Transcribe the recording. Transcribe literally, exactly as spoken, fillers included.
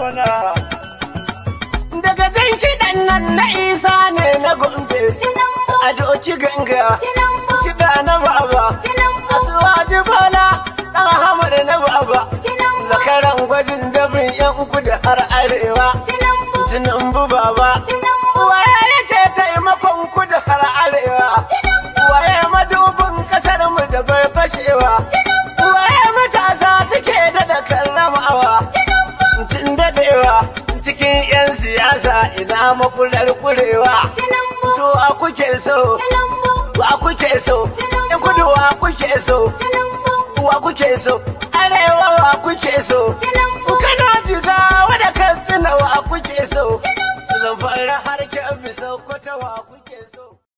mana. Daga jan kiɗan nan na Isa ne na Gombe, a doki ganga, kiɗa na baba, Asuwaji Bola, ɗan Hamad na baba, zakaran gwajin dabin yan kudu har arewa, Tinubu baba, waye yake taimakon kudu har arewa, waye madubin ƙasar mu da bai fashewa, waye matasa suke da da karramawa, tun daɗewa. Cikin 'yan siyasa ina makular kurewa, to a kuke so, wa kuke so, in kudu wa kuke so, wa kuke so, arewa wa kuke so, kana jiga wadda kan tsina wa kuke so, zan fara harkar bisa kwata wa kuke